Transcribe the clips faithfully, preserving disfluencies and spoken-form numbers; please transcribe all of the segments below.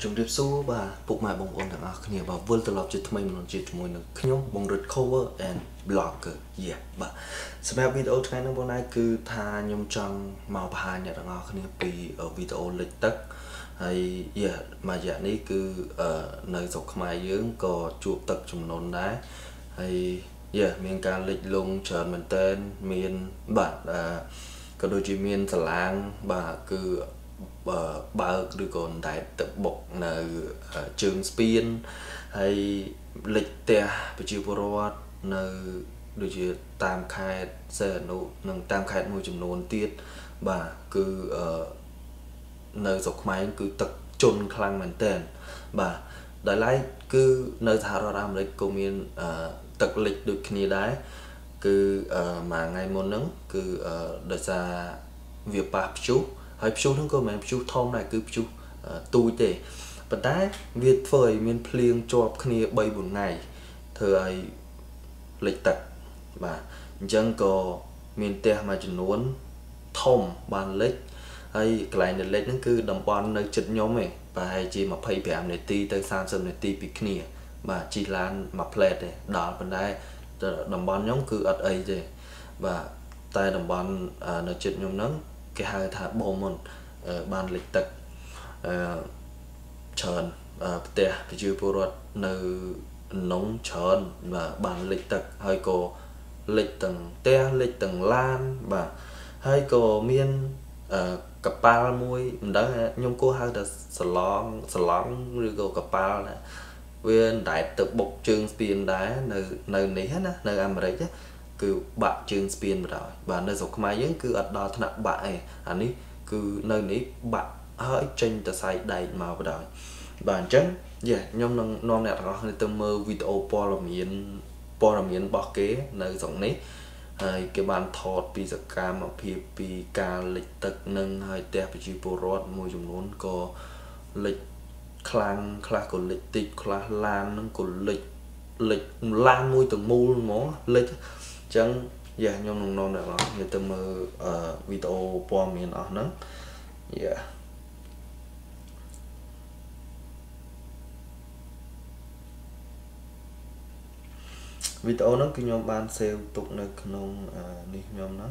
Chúng điệp số và phục mại bóng ổn thẳng ácគ្នាvà vươn từ lọc chết thay mình chết mùi nâng nhóm bóng rực cover and blogger yeah và sắp hẹp videoថ្ងៃនេះបងឯងគឺថាខ្ញុំចង់មកបង្ហាញអ្នកទាំងអស់គ្នាពីវីដេអូលេខទឹកហើយ yeah មួយរយៈនេះគឺនៅស្រុកខ្មែរយើងក៏ជួបទឹកចំនួនដែរហើយ yeah មានការលិចលង់ច្រើនមែនតើមានបាទក៏ដូចជាមានសាឡាងបាទគឺបើកឬក៏តែទឹកបុកនៅជើងស្ពានហើយលិចផ្ទះប្រជាពលរដ្ឋនៅដូចជាតាមខេត្តសេអនុនិងតាមខេត្តមួយចំនួនទៀតបាទគឺនៅស្រុកខ្មែរគឺទឹកជន់ខ្លាំងមែនទែនបាទដោយឡែកគឺនៅសហរដ្ឋអាមេរិកក៏មានទឹកលិចដូចគ្នាដែរគឺមួយថ្ងៃមុនហ្នឹងគឺដោយសារវាប៉ះព្យុះហើយព្យុះហ្នឹងក៏មិនមែនព្យុះធំដែរគឺព្យុះទូចទេប៉ុន្តែវាធ្វើឲ្យមានភ្លៀងជាប់គ្នាបីបួនថ្ងៃធ្វើឲ្យលិចទឹកបាទអញ្ចឹងក៏មានផ្ទះមួយចំនួនធំបានលិចហើយកន្លែងដែលលិចហ្នឹងគឺតំបន់នៅជិតខ្ញុំឯងប្រហែលជាម្ភៃប្រាំនាទីទៅសាមសិបនាទីពីគ្នាបាទជិះឡានមួយផ្លែតទេដល់ប៉ុន្តែតំបន់ខ្ញុំគឺអត់អីទេបាទតែតំបន់នៅជិតខ្ញុំហ្នឹងគេហៅថាបូមុនបានលិចទឹកអឺច្រើនផ្ទះប្រជាពលរដ្ឋនៅនងច្រើនបាទបានលិចទឹកហើយក៏លិចទាំងផ្ទះលិចទាំងឡានបាទហើយក៏មានកប៉ាល់មួយមិនដឹងខ្ញុំគួរហៅថាសឡងសឡងឬក៏កប៉ាល់ណាវាតែទឹកបុកជើងស្ពានដែរនៅនៅនេះណានៅអាមេរិកគឺបាក់ជើងស្ពានបណ្ដោយបាទនៅស្រុកខ្មែរយើងគឺអត់ដល់ថ្នាក់បាក់ទេអានេះគឺនៅនេះបាក់ហើយចេញទៅសាយដែកមកបណ្ដោយបាទអញ្ចឹងយ៉ាខ្ញុំនឹងនាំអ្នកទាំងអស់គ្នាទៅមើលវីដេអូព័ត៌មានព័ត៌មានរបស់គេនៅស្រុកនេះហើយគេបានថតពីសកម្មភាពពីការលិចទឹកនឹងហើយផ្ទះប្រជាពលរដ្ឋមួយចំនួនក៏លិចខ្លាំងខ្លះក៏លិចតិចខ្លះឡាននឹងក៏លិចលិចឡានមួយទាំងមូលហ្មងលិចអញ្ចឹងយ៉ាខ្ញុំនឹងនាំអ្នកទាំងអស់គ្នាទៅមើលវីដេអូព័ត៌មានអស់ហ្នឹងយ៉ាវីដេអូហ្នឹងគឺខ្ញុំបានសេវទុកនៅក្នុងនេះខ្ញុំហ្នឹង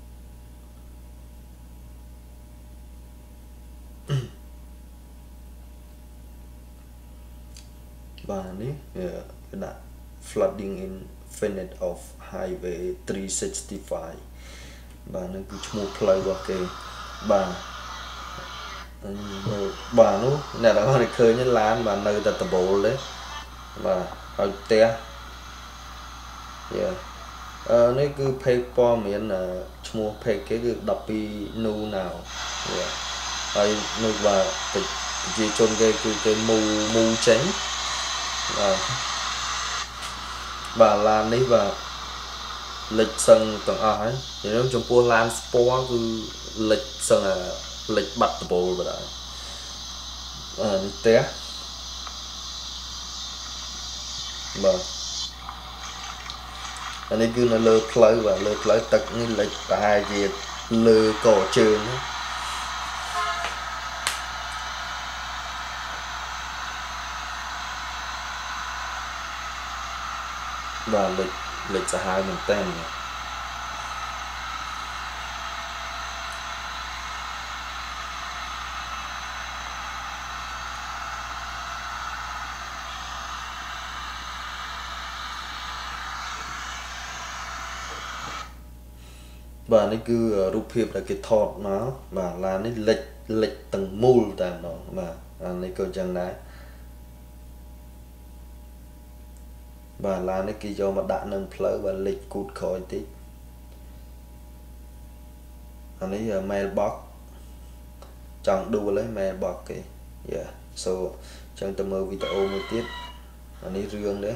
បាទនេះវាដាក់ flooding in Finite of Highway three sixty-five បាទហ្នឹងគឺឈ្មោះផ្លូវរបស់គេបាទបាទនោះអ្នកទាំងអស់នេះឃើញឡានបាទនៅតែដបូលទេបាទហើយផ្ទះយ៉ាអឺនេះគឺ page ព័ត៌មានឈ្មោះ page គេគឺtwelve new now យ៉ាហើយនោះបាទប្រជាជនគេគឺគេមូមូចេញបាទបាទឡាននេះបាទលិចសឹងទាំងអស់ហើយខ្ញុំចំពោះឡានស្ពណ៌គឺលិចសឹងលិចបាត់ដបូលបណ្ដោយអឺផ្ទះបាទអានេះគឺនៅលើផ្លូវបាទលើផ្លូវទឹកនេះលិចប្រហែលជាលើកជើងបាទលិចលិចសាហាវមែនតើបាទនេះគឺរូបភាពដែលគេថតមកបាទឡាននេះលិចលិចទាំងមូលតែម្ដងបាទអានេះក៏ចឹងដែរបាទឡាននេះគេយកមកដាក់នឹងផ្លូវបាទលិចគូតក្រោយតិចអានេះ mailbox ចង់ដួលហើយ mailbox គេ yeah so ចឹងទៅមើលវីដេអូមួយទៀតអានេះរឿងដែរ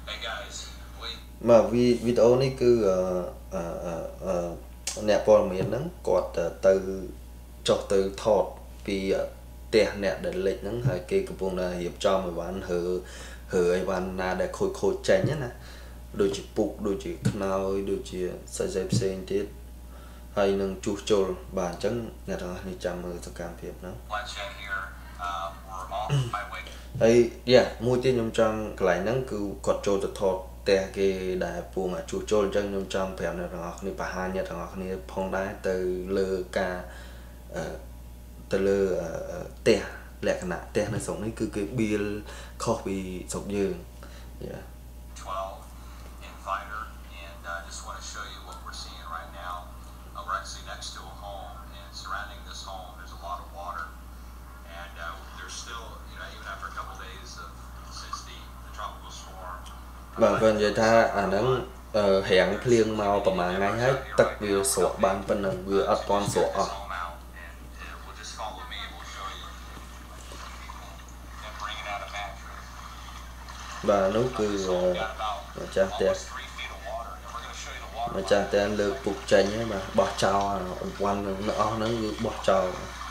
បាទវីដេអូនេះគឺអឺអឺអ្នកព័ត៌មានហ្នឹងគាត់ទៅចុះទៅថតពីផ្ទះអ្នកដែលលិចហ្នឹងហើយគេកំពុងតែរៀបចំអីវ៉ាន់ហើហើអីវ៉ាន់ណាដែលខូចខូចចេញណាដូចជាពុកដូចជាខ្នើយដូចជាស្អីផ្សេងទៀតហើយនឹងជួសជុលបាទអញ្ចឹងអ្នកទាំងអស់នេះចាំមើលសកម្មភាពហ្នឹងហើយយ៉ាមួយទៀតខ្ញុំចង់កន្លែងហ្នឹងគឺគាត់ចូលទៅថតផ្ទះគេដែលពងជួសជុលអញ្ចឹងខ្ញុំចង់ប្រាប់អ្នកទាំងអស់គ្នាបង្ហាញអ្នកទាំងអស់គ្នាផងដែរទៅលើការអឺទៅលើផ្ទះលក្ខណៈផ្ទះនៅស្រុកនេះគឺគេបៀលខុសពីស្រុកយើងយ៉ា twelve in Fighter, and I uh, just want to show you what we're seeing right now. Uh, we're actually next to a home, and surrounding this home, there's a lot of water, and uh, there's still, you know, even after a couple of days of since the, the tropical storm. បាទគាត់និយាយថាអាហ្នឹងរាំងភ្លៀងមកប្រហែលថ្ងៃហើយទឹកវាស្រកបានប៉ុណ្ណឹងវាអត់ទាន់ស្រកអស់បាទនោះគឺម្ចាស់ផ្ទះម្ចាស់ផ្ទះលើកពុកចេញហើយបាទបោះចោលអង្វាន់នៅអស់ហ្នឹងគឺបោះចោល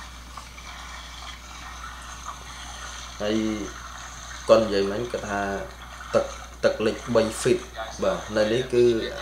ហើយគាត់និយាយមិញគាត់ថាទឹកទឹកលិច3 feet បាទនៅនេះគឺ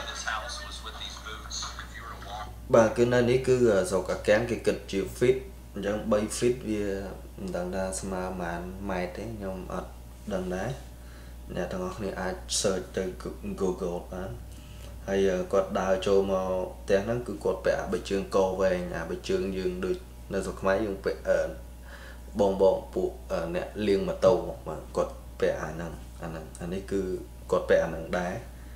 បាទគឺនៅនេះគឺស្រុកអាកាំងគេគិតជា feet អញ្ចឹង3 feet វាមិនដឹងថាស្មើប៉ុន្មានម៉ែត្រទេខ្ញុំអត់ដឹងដែរអ្នកទាំងអស់គ្នាអាច search ទៅ Google បានហើយគាត់ដើរចូលមកផ្ទះហ្នឹងគឺគាត់ពាក់អាបិជើងកវែងអាបិជើងយើងដូចនៅស្រុកខ្មែរយើងពាក់បងបងពួកអ្នកលាងម៉ូតូបាទគាត់ពាក់អាហ្នឹងអាហ្នឹងអានេះគឺគាត់ពាក់អាហ្នឹងដែរ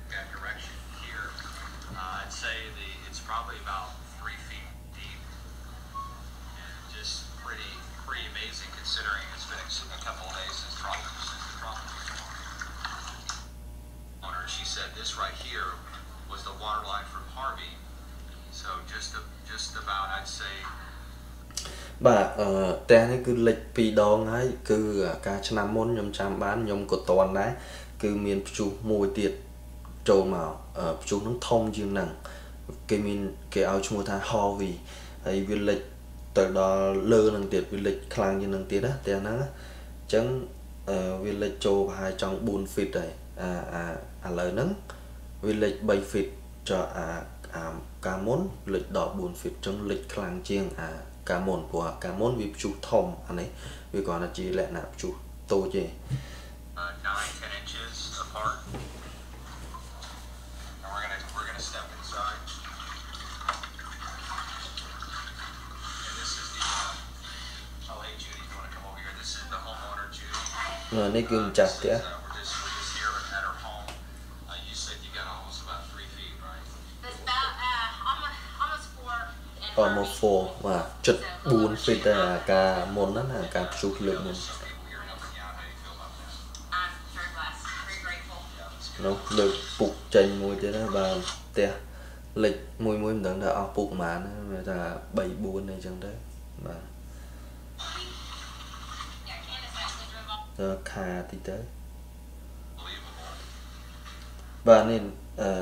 This right here was the water line from Harvey, so just a, just about I'd say បាទអឺផ្ទះនេះគឺលិចពីរដងហើយគឺការឆ្នាំមុនខ្ញុំចាំបានខ្ញុំក៏តន់ដែរគឺមានព្យុះមួយទៀតចូលមកព្យុះហ្នឹងធំជាងហ្នឹងគេមានគេឲ្យឈ្មោះថា Harvey ហើយវាលិចទៅដល់លើហ្នឹងទៀតវាលិចខ្លាំងជាងហ្នឹងទៀតណាផ្ទះហ្នឹងអញ្ចឹងវាលិចចូលប្រហែលចង់4 feet ហើយអាអាឥឡូវហ្នឹងវាលិច3 feet ចុះអាអាកាមុនលិចដល់4 feet ចឹងលិចខ្លាំងជាងអាកាមុនព្រោះអាកាមុនវាព្យុះធំអានេះវាគ្រាន់តែជាលក្ខណៈព្យុះតូចទេ nine ten inches apart. And we're going to we're going to step inside. And this is the uh, oh hey Judy, you want to come over here? This is the homeowner Judy. នេះគឺម្ចាស់ផ្ទះalmost four បាទជិត4 feet តែអាការមុនហ្នឹងអាការព្យុះលើកមុននោះលើកពុកចេញមួយទៀតណាបាទផ្ទះលិចមួយមួយមិនដឹងថាអស់ពុកប៉ុន្មានវាថា3 4អីចឹងទៅបាទទៅខាតិចទៅបាទនេះអឺ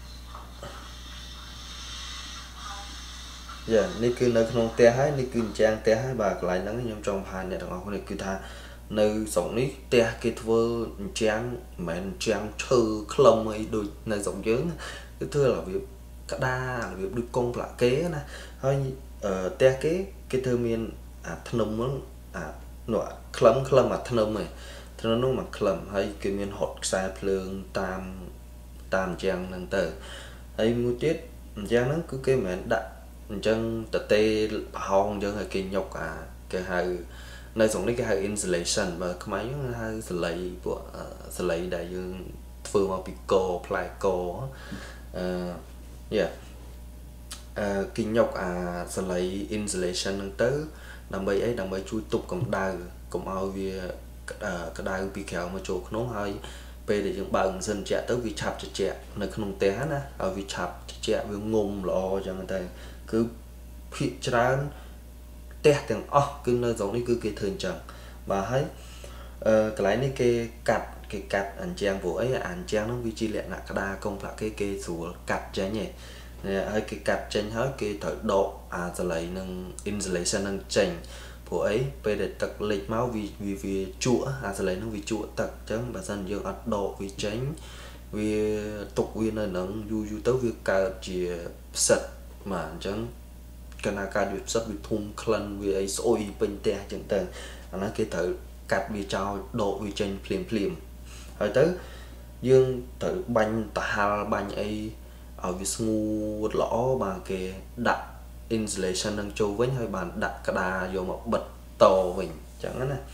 យ៉ានេះគឺនៅក្នុងផ្ទះហើយនេះគឺម្ចាស់ផ្ទះហើយបាទកន្លែងហ្នឹងខ្ញុំចង់បង្ហាញអ្នកទាំងអស់គ្នាគឺថានៅស្រុកនេះផ្ទះគេធ្វើអញ្ចាំងមិនមែនអញ្ចាំងឈើខ្លឹមអីដូចនៅស្រុកយើងគឺធ្វើរបៀបក្តាររបៀបដូចកុងផ្លាកេណាហើយផ្ទះគេគេធ្វើមានអាធ្នឹមហ្នឹងអានោះខ្លឹមខ្លឹមអាធ្នឹមឯងធ្នឹមនោះមកខ្លឹមហើយគេមានហត់ខ្សែភ្លើងតាមតាមអញ្ចឹងហ្នឹងទៅហើយមួយទៀតអញ្ចឹងហ្នឹងគឺគេមិនមែនដាក់អញ្ចឹងតទេប្រហោងអញ្ចឹងឲ្យគេញុកអាគេហៅនៅស្រុកនេះគេហៅ insulation បើខ្មែរយើងហៅសលៃពួកសលៃដែលយើងធ្វើមកពីកផ្លែកអឺយ៉ាអឺគេញុកអាសលៃ insulation ហ្នឹងទៅដើម្បីអីដើម្បីជួយទប់កម្ដៅកុំឲ្យវាក្ដៅពីក្រៅមកចូលក្នុងហើយពេលដែលយើងបើកម៉ាស៊ីនត្រជាក់ទៅវាឆាប់ត្រជាក់នៅក្នុងផ្ទះណាឲ្យវាឆាប់ត្រជាក់វាងុំល្អអញ្ចឹងទៅគឺភាគច្រើនផ្ទះទាំងអស់គឺនៅស្រុកនេះគឺគេធ្វើអញ្ចឹងបាទហើយកន្លែងនេះគេកាត់គេកាត់អញ្ចឹងព្រោះអីអញ្ចឹងហ្នឹងវាជាលក្ខណៈក្តារកុងផ្លាកគេគេស្រួលកាត់ចេញឯងហើយគេកាត់ចេញហើយគេត្រូវដកអាសលៃនឹង insulation នឹងចេញព្រោះអីពេលដែលទឹកលិចមកវាវាជក់អាសលៃនឹងវាជក់ទឹកអញ្ចឹងបើសិនយើងអត់ដកវាចេញវាទុកវានៅនឹងយូរយូរទៅវាកើតជាផ្សិតបាទអញ្ចឹងកាលណាកើតវាផ្សិតវាធុំក្លិនវាអីស្អុយពេញផ្ទះអញ្ចឹងទៅអាហ្នឹងគេត្រូវកាត់វាចោលដកវាចេញភ្លាមភ្លាមហើយទៅយើងត្រូវបាញ់តាហាល់បាញ់អីឲ្យវាស្ងួតល្អបាទគេដាក់ insulation នឹងចូលវិញហើយបានដាក់ក្តារយកមកបិទតវិញអញ្ចឹងណា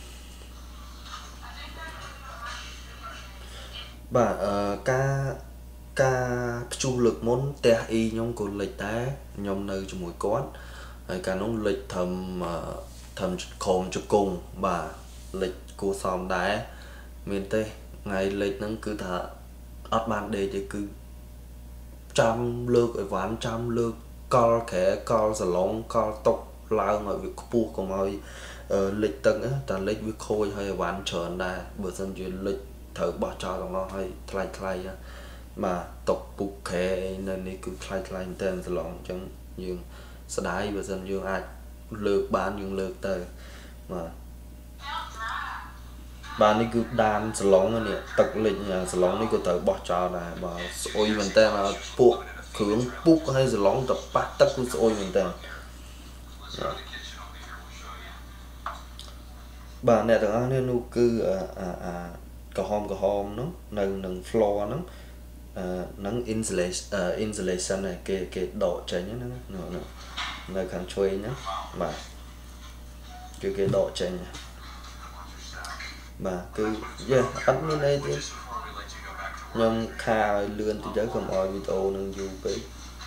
បាទអឺការការព្យុះលើកមុនផ្ទះអ៊ីខ្ញុំក៏លិចដែរខ្ញុំនៅជាមួយគាត់ហើយកាលនោះលិចត្រឹមត្រឹមក្រោមជង្គង់បាទលិចគួរសមដែរមានទេថ្ងៃលិចហ្នឹងគឺថាអត់បានដេកទេគឺចាំលើកអីវ៉ាន់ចាំលើកកលក្រែកលសឡុងកលតុកឡើងឲ្យវាខ្ពស់កុំឲ្យលិចទឹកតែលិចវាខូចហើយអីវ៉ាន់ច្រើនដែរបើមិនជាលិចត្រូវបោះចោលទាំងអស់ហើយថ្លៃថ្លៃបាទតុកពុកក្រែនៅនេះគឺថ្លៃថ្លៃតែសឡុងអញ្ចឹងយើងស្ដាយបើមិនយើងអាចលើកបានយើងលើកទៅបាទបាទនេះគឺដានសឡុងនេះទឹកលិចសឡុងនេះក៏ត្រូវបោះចោលដែរបាទស្អុយមែនតើពួកគ្រឿងពុកហើយសឡុងទៅប៉ះទឹកគឺស្អុយមែនតើបាទអ្នកទាំងអស់នេះនោះគឺអាអាក្រហមក្រហមនោះនៅនឹង floor ហ្នឹងអឺនឹង insulation insulation គេគេដកចេញហ្នឹងនៅខាងឆ្វេងហ្នឹងបាទគឺគេដកចេញបាទគឺយេអត់មានអីទេខ្ញុំខាឲ្យលឿនតិចទៅកុំឲ្យវីដេអូនឹងយូរពេក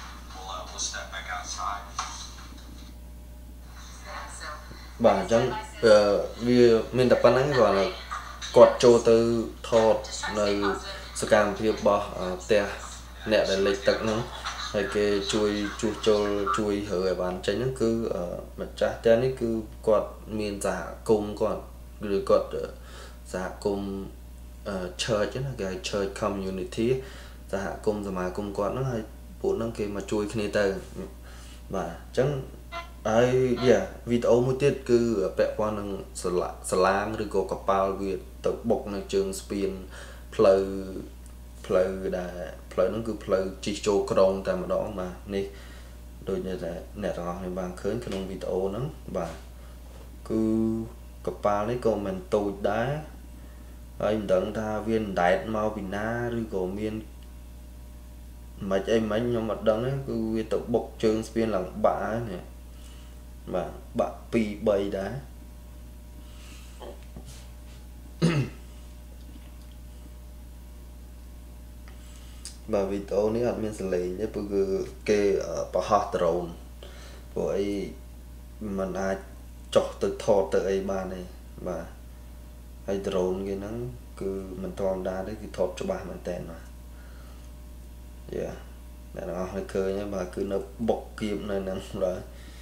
បាទអញ្ចឹងវាមានតែប៉ុណ្្នឹងគាត់គាត់ចូលទៅថតនៅសកម្មភាពរបស់ផ្ទះអ្នកដែលលិចទឹកហ្នឹងហើយគេជួយជួសជុលជួយរើឲ្យបានចេញហ្នឹងគឺម្ចាស់ផ្ទះនេះគឺគាត់មានសហគមន៍គាត់ឬគាត់សហគមន៍ church ណាគេហៅ church community សហគមន៍សមាគមគាត់ហ្នឹងហើយពួកហ្នឹងគេមកជួយគ្នាទៅបាទអញ្ចឹងហើយយ៉ាវីដេអូមួយទៀតគឺពាក់ព័ន្ធនឹងសាឡាងឬក៏កប៉ាល់វាទៅបុកនៅជើងស្ពានផ្លូវផ្លូវដែលផ្លូវហ្នឹងគឺផ្លូវជិះចូលក្រុងតែម្ដងបាទនេះដូចតែអ្នកទាំងអស់គ្នាបានឃើញក្នុងវីដេអូហ្នឹងបាទគឺកប៉ាល់នេះក៏មិនតូចដែរហើយមិនដឹងថាវាអណ្ដែតមកពីណាឬក៏មានមិនអីមិញខ្ញុំអត់ដឹងទេគឺវាទៅបុកជើងស្ពានឡើងបាក់ហើយនេះបាទបាក់ពីរ បីដែរបាទវីដេអូនេះអត់មានសលេងទេព្រោះគឺគេបង្ហោះដ្រូនព្រោះអីมันអាចចុះទៅថតទៅអីបានទេបាទហើយដ្រូនគេហ្នឹងគឺមិនធម្មតាទេគឺថតច្បាស់មែនតើបាទយ៉ាអ្នកទាំងអស់គ្នាឃើញហើយបាទគឺនៅបុកគៀបនៅហ្នឹងបាទ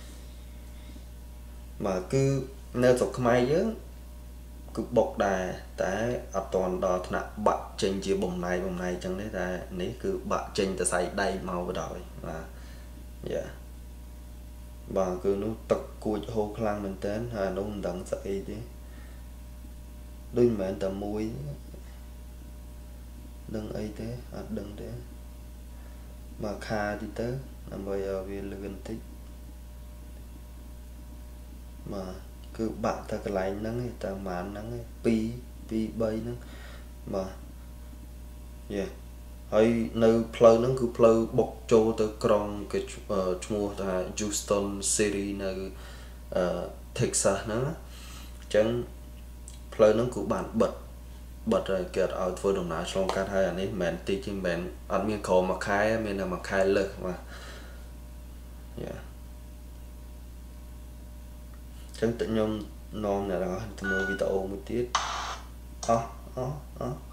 បាទគឺនៅស្រុកខ្មែរយើងគឺបុកដែរតែអត់ទាន់ដល់ថ្នាក់បាក់ចេញជាបំណែកបំណែកចឹងទេតែនេះគឺបាក់ចេញទៅសៃដៃមកបណ្ដោយបាទយ៉ាបាទគឺនោះទឹកគួចហូរខ្លាំងមែនតើហើយនោះមិនដឹងស្អីទេដូចមិនមែនតែមួយដឹងអីទេអត់ដឹងទេមកខាទីទៅដើម្បីឲ្យវាលឿនបន្តិចបាទគឺបាក់តែកន្លែងហ្នឹងតែប្រហែលហ្នឹងពីរ ពីរ បីហ្នឹងបាទយេហើយនៅផ្លូវហ្នឹងគឺផ្លូវបុកចូលទៅក្រុងគេឈ្មោះថា Houston City នៅអឺ Texas ហ្នឹងអញ្ចឹងផ្លូវហ្នឹងគឺបានបិទបិទហើយគេអត់ឲ្យធ្វើដំណើរឆ្លងកាត់ហើយអានេះមិនមែនតិចទេមិនមែនអត់មានក្រមួយខែមានតែមួយខែលើសបាទយ៉ាចឹងតើខ្ញុំនាំអ្នកទាំងអស់ទៅមើលវីដេអូមួយទៀតអោះអោះអោះ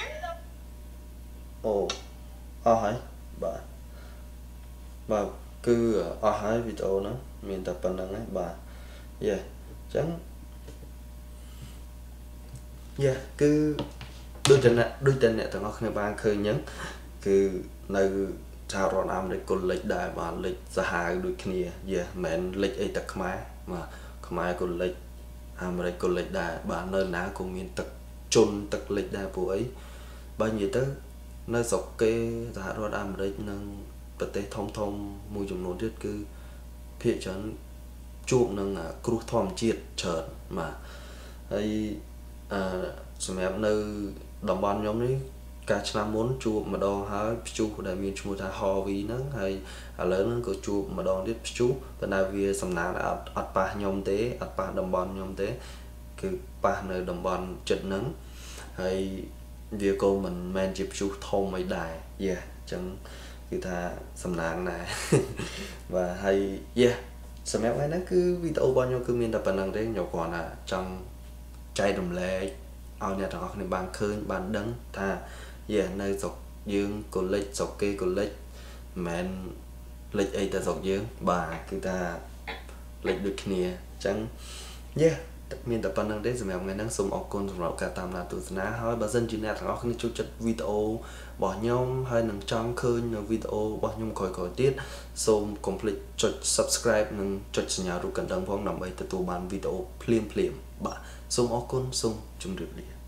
អូអស់ហើយបាទបាទគឺអស់ហើយវីដេអូហ្នឹងមានតែប៉ុណ្្នឹងហើយបាទយេចឹងយ៉ាគឺដូចតែអ្នកដូចតែអ្នកទាំងអស់គ្នាបានឃើញអញ្ចឹងគឺនៅសហរដ្ឋអាមេរិកក៏លិចដែរបាទលិចសាហាវដូចគ្នាយេមិនមែនលិចអីតែខ្មែរបាទខ្មែរក៏លិចអាមេរិកក៏លិចដែរបាទនៅណាក៏មានទឹកជន់ទឹកលិចដែរពួកអីបើនិយាយទៅនៅស្រុកគេសហរដ្ឋអាមេរិកនិងប្រទេសធំធំមួយចំនួនទៀតគឺភាគច្រើនជួបនឹងគ្រោះធម្មជាតិច្រើនបាទហើយអឺសម្រាប់នៅតំបន់ខ្ញុំនេះការឆ្នាំមុនជួបម្ដងហើយព្យុះដែលមានឈ្មោះថា Harvey ហ្នឹងហើយឥឡូវហ្នឹងក៏ជួបម្ដងទៀតព្យុះប៉ុន្តែវាសំណាងអត់អត់ប៉ះខ្ញុំទេអត់ប៉ះតំបន់ខ្ញុំទេគឺប៉ះនៅតំបន់ចិត្តហ្នឹងហើយវាក៏មិនមែនជាព្យុះធំអីដែរយេអញ្ចឹងគឺថាសំណាងដែរបាទហើយយេសម្រាប់ថ្ងៃហ្នឹងគឺវីដេអូរបស់ខ្ញុំគឺមានតែប៉ុណ្្នឹងទេខ្ញុំគ្រាន់តែចង់ចែករំលែកឲ្យអ្នកទាំងអស់គ្នាបានឃើញបានដឹងថាយេនៅស្រុកយើងក៏លិចស្រុកគេក៏លិចមិនមែនលិចអីតែស្រុកយើងបាទគឺថាលិចដូចគ្នាអញ្ចឹងយេមានតែប៉ុណ្្នឹងទេសម្រាប់ថ្ងៃហ្នឹងសូមអរគុណសម្រាប់ការតាមដានទស្សនាហើយបើសិនជាអ្នកទាំងអស់គ្នាចូលចិត្តវីដេអូរបស់ខ្ញុំហើយនឹងចង់ឃើញនៅវីដេអូរបស់ខ្ញុំក្រោយៗទៀតសូមកុំភ្លេចចុច Subscribe និងចុចសញ្ញារូបកណ្ដឹងផងដើម្បីទទួលបានវីដេអូភ្លាមៗបាទសូមអរគុណសូមជម្រាបលា